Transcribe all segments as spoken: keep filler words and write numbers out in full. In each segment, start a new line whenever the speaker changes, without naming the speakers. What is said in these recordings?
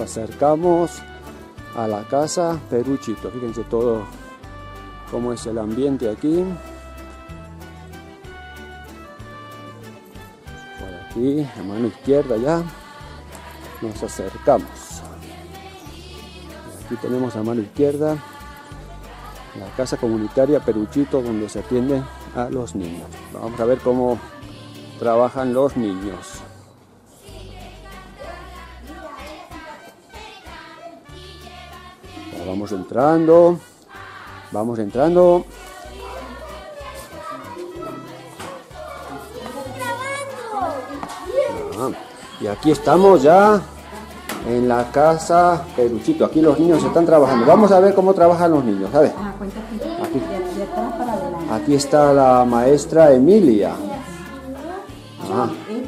acercamos a la casa Peruchito. Fíjense todo cómo es el ambiente aquí. Por aquí, a mano izquierda ya, nos acercamos. Aquí tenemos a mano izquierda la casa comunitaria Peruchito, donde se atiende a los niños. Vamos a ver cómo trabajan los niños. Ya vamos entrando, vamos entrando. Ah, y aquí estamos ya en la casa Peruchito. Aquí los niños están trabajando. Vamos a ver cómo trabajan los niños. A ver. Aquí, aquí está la maestra Emilia. Ah.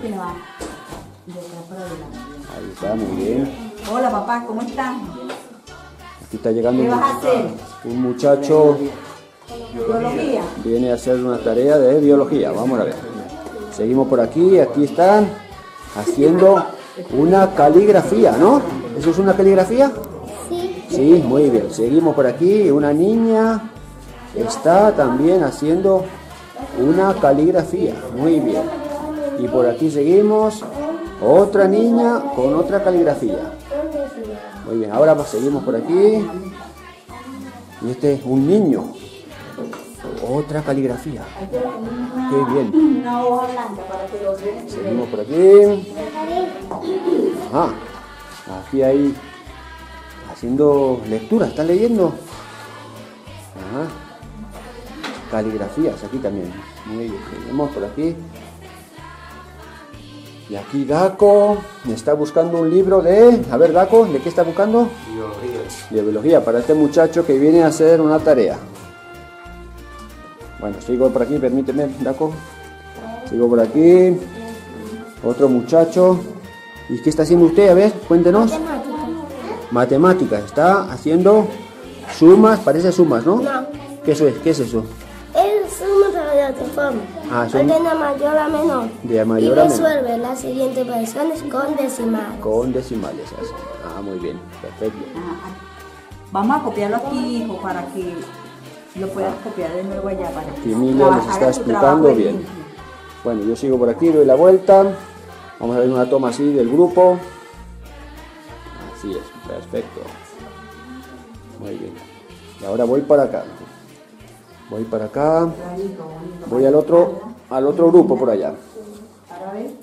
Ahí está, muy bien.
Hola papá, ¿cómo estás?
Aquí está llegando
¿Qué
un,
vas a hacer?
un muchacho.
Biología.
Viene a hacer una tarea de biología. Vamos a ver. Seguimos por aquí. Aquí están haciendo una caligrafía, ¿no? ¿Eso es una caligrafía?
Sí.
Sí, muy bien. Seguimos por aquí. Una niña está también haciendo una caligrafía. Muy bien. Y por aquí seguimos. Otra niña con otra caligrafía. Muy bien. Ahora seguimos por aquí. Y este es un niño. Otra caligrafía. Qué bien.
Una hoja blanca para que lo vean.
Seguimos por aquí. Ajá. Aquí hay haciendo lectura. ¿Están leyendo? Ajá. Caligrafías aquí también. Muy bien. Seguimos por aquí. Y aquí Daco está buscando un libro de... A ver, Daco, ¿de qué está buscando?
Biología.
De biología, para este muchacho que viene a hacer una tarea. Bueno, sigo por aquí, permíteme, Daco. Sigo por aquí. Otro muchacho. ¿Y qué está haciendo usted? A ver, cuéntenos.
Matemáticas.
Matemáticas. Está haciendo sumas, parece sumas, ¿no?
No.
¿Qué eso es? ¿Qué es eso?
Es una radiatiforme.
Ah, son
De mayor a menor.
de mayor
y
a menor.
resuelve las siguientes operaciones con decimales.
Con decimales. Así. Ah, muy bien, perfecto.
Ajá. Vamos a copiarlo aquí, hijo, para que lo puedas copiar de nuevo allá. Para que
Aquí Emilia nos está
hagas tu
explicando
trabajo
bien.
limpio.
Bueno, yo sigo por aquí, doy la vuelta. Vamos a ver una toma así del grupo. Así es, perfecto. Muy bien. Y ahora voy para acá. Voy para acá. Voy al otro, al otro grupo por allá.
Ahora ves.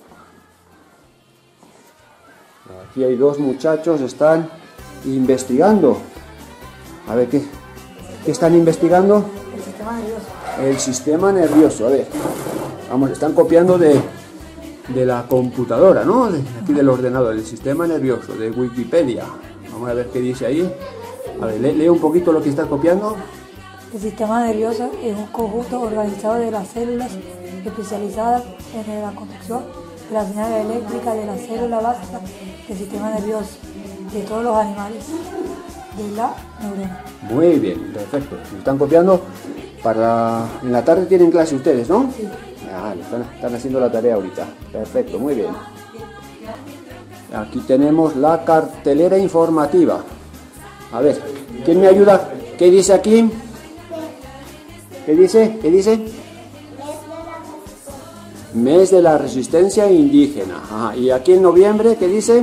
Aquí hay dos muchachos, están investigando. A ver, ¿qué, qué están investigando?
El sistema nervioso.
El sistema nervioso. A ver, vamos, están copiando de, de la computadora, ¿no? De, aquí del ordenador, el sistema nervioso, de Wikipedia. Vamos a ver qué dice ahí. A ver, lee, lee un poquito lo que está copiando.
El sistema nervioso es un conjunto organizado de las células especializadas en la conducción de la señal eléctrica de la célula básica del sistema nervioso de todos los animales de la neurona.
Muy bien, perfecto. Lo están copiando para... En la tarde tienen clase ustedes, ¿no?
Sí.
Ah, están, están haciendo la tarea ahorita. Perfecto, muy bien. Aquí tenemos la cartelera informativa. A ver, ¿quién me ayuda? ¿Qué dice aquí? ¿Qué dice? ¿Qué dice? Mes de la resistencia indígena. Ajá. ¿Y aquí en noviembre qué dice?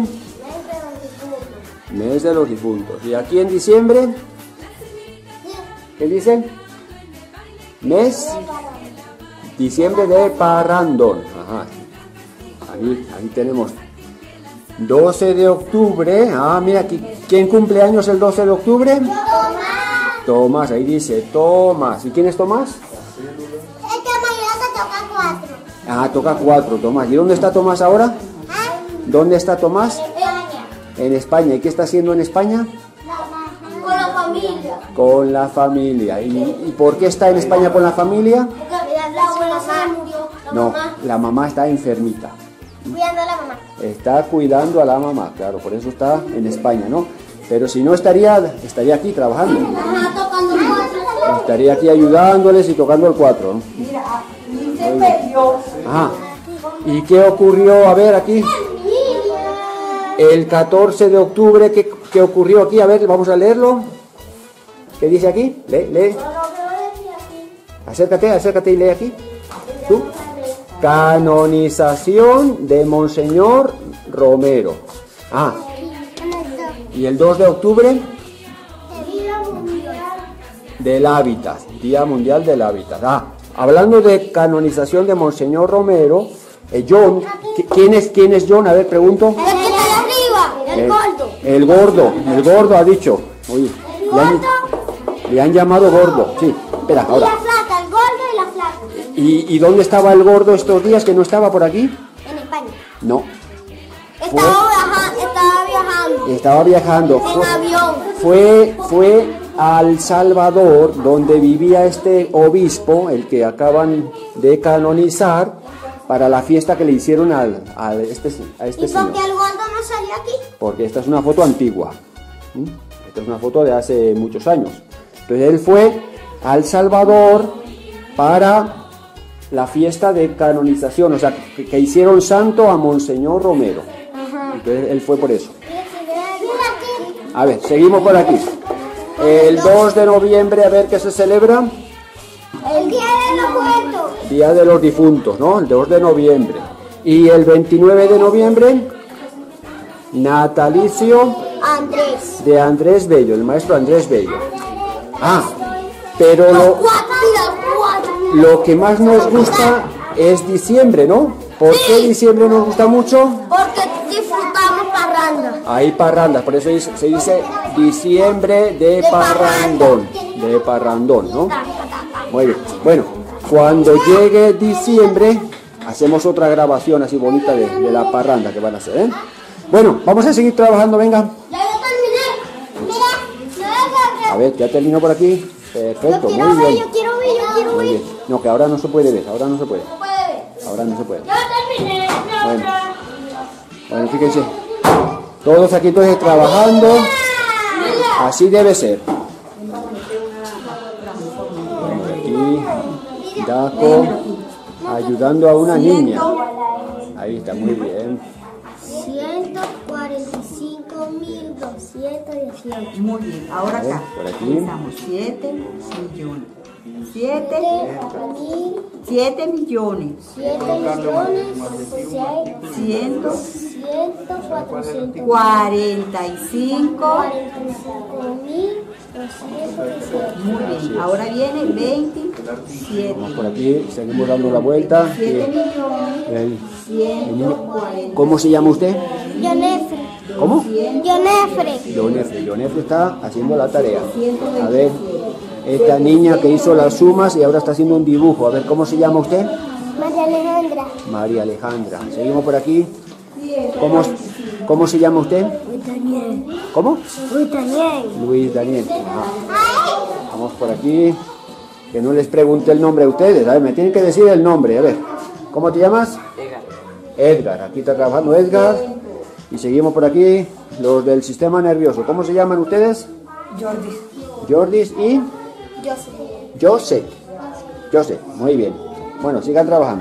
Mes de los difuntos. ¿Y aquí en diciembre? ¿Qué dice? Mes diciembre de Parrandón. Ajá. Ahí, ahí tenemos doce de octubre. Ah, mira aquí. ¿Quién cumple años el doce de octubre?
Tomás.
Tomás, ahí dice Tomás. ¿Y quién es Tomás?
El que mañana toca cuatro.
Ah, toca cuatro, Tomás. ¿Y dónde está Tomás ahora?
¿Ah?
¿Dónde está Tomás?
España.
En España. ¿Y qué está haciendo en España?
Con la familia.
Con la familia. ¿Y, y por qué está en España con la familia?
Porque la abuela se murió. La
No,
mamá.
la mamá está enfermita.
Cuidando a la mamá.
Está cuidando a la mamá, claro, por eso está en España, ¿no? Pero si no estaría, estaría aquí trabajando.
Ajá, tocando cuatro.
Estaría aquí ayudándoles y tocando el cuatro, ¿no?
Mira, dice Dios.
Ajá. ¿Y qué ocurrió? A ver, aquí. El catorce de octubre, ¿qué, qué ocurrió aquí? A ver, vamos a leerlo. ¿Qué dice aquí? Lee, lee. Acércate, acércate y lee aquí. ¿Tú? Canonización de Monseñor Romero. Ah. Y el dos de octubre del hábitat, Día Mundial del Hábitat. Ah, hablando de canonización de Monseñor Romero, eh, John, ¿quién es, ¿quién es John? A ver, pregunto.
El que está arriba, el
El,
gordo.
el gordo, el gordo ha dicho. Oye,
El
le han,
gordo
le han llamado gordo. Sí, espera,
y
ahora.
la flaca, el gordo y la flaca.
¿Y, ¿Y dónde estaba el gordo estos días que no estaba por aquí?
En España.
No,
Estaba, viaja- estaba viajando
estaba viajando.
en
Fue,
avión.
fue, fue a El Salvador, donde vivía este obispo, el que acaban de canonizar, para la fiesta que le hicieron al, al este, a este
¿Y
señor.
por qué el gordo no salió aquí?
Porque esta es una foto antigua. ¿Mm? Esta es una foto de hace muchos años. Entonces él fue a El Salvador para la fiesta de canonización, o sea, que, que hicieron santo a Monseñor Romero. Entonces él fue por eso. A ver, seguimos por aquí. El dos de noviembre, a ver qué se celebra.
El día de los muertos.
Día de los difuntos, ¿no? El dos de noviembre. Y el veintinueve de noviembre, natalicio
Andrés.
de Andrés Bello, el maestro Andrés Bello. Ah, pero lo,
Cuatro, cuatro.
lo que más nos gusta es diciembre, ¿no? ¿Por qué diciembre nos gusta mucho?
Porque disfrutamos parranda.
Hay parrandas, por eso dice- se dice diciembre de
De
parrandón, de parrandón, ¿no? Muy bien. Bueno, cuando llegue diciembre, hacemos otra grabación así bonita de, de la parranda que van a hacer, ¿eh? Bueno, vamos a seguir trabajando, venga.
Ya yo terminé. Mira, yo
A ver, ya terminó por aquí. Perfecto,
quiero
muy
ver,
bien.
yo quiero ver, yo quiero
Muy
ver.
bien. No, que ahora no se puede ver, ahora no se puede.
Puede ver.
Ahora no se puede.
Yo terminé.
Bueno, bueno, fíjense. Todos aquí entonces trabajando. Así debe ser. Aquí, Daco, ayudando a una niña. Ahí está, muy bien.
ciento cuarenta y cinco mil doscientos dieciocho.
Muy bien, ahora acá.
Por aquí.
Estamos siete millones. siete,
mil
siete millones.
siete millones
ciento
ciento cuatrocientos
cuarenta y cinco.
cuarenta y cinco mil doscientos dieciocho.
Muy bien, ahora viene veintisiete.
Vamos por aquí, seguimos dando la vuelta.
siete
Y
millones.
el-
ciento cuarenta.
¿Cómo se llama usted?
Yonefre.
¿Cómo?
Yonefre.
Leonefre. Leonefre está haciendo la tarea. A ver, esta niña que hizo las sumas y ahora está haciendo un dibujo. A ver, ¿cómo se llama usted?
María Alejandra.
María Alejandra. Seguimos por aquí. ¿Cómo, cómo se llama usted?
Luis Daniel.
¿Cómo?
Luis Daniel.
Luis Daniel. Ajá. Vamos por aquí. Que no les pregunte el nombre a ustedes. A ver, me tienen que decir el nombre. A ver, ¿cómo te llamas? Edgar. Edgar. Aquí está trabajando Edgar. Y seguimos por aquí. Los del sistema nervioso. ¿Cómo se llaman ustedes?
Jordi.
Jordis y
Yo sé.
Joseph. Joseph. Muy bien. Bueno, sigan trabajando.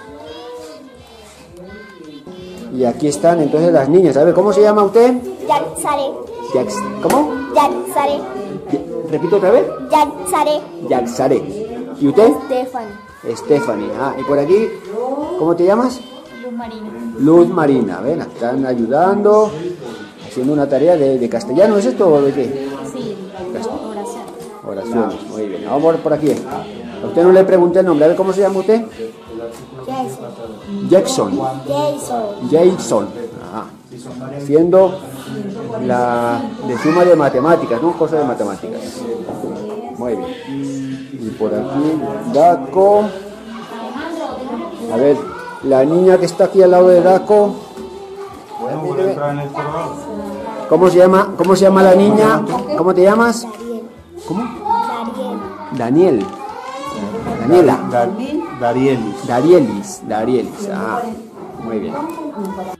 Y aquí están entonces las niñas. A ver, ¿cómo se llama usted?
Yaxaré.
Yax- ¿Cómo?
Yaxaré.
Y- Repito otra vez.
Yaxaré.
Yaxaré. ¿Y usted?
Stephanie.
Stephanie. Ah, y por aquí, ¿cómo te llamas?
Luz Marina.
Luz Marina. Ven, están ayudando, haciendo una tarea de, de castellano. ¿Es esto o de qué?
Sí.
Cast-
Oración.
Oraciones. Muy bien. Vamos por- por aquí. A usted no le pregunté el nombre. A ver, ¿cómo se llama usted?
Jason.
Jackson.
Jason.
Jason. Ajá. Haciendo la de suma de matemáticas, ¿no? Cosas de matemáticas. Muy bien. Y por aquí, Daco. A ver, la niña que está aquí al lado de Daco. ¿Cómo se llama? ¿Cómo se llama la niña? ¿Cómo te llamas? ¿Cómo?
Dariel.
Daniel. Daniela.
Da- Darielis.
Darielis. Darielis. Ah, muy bien.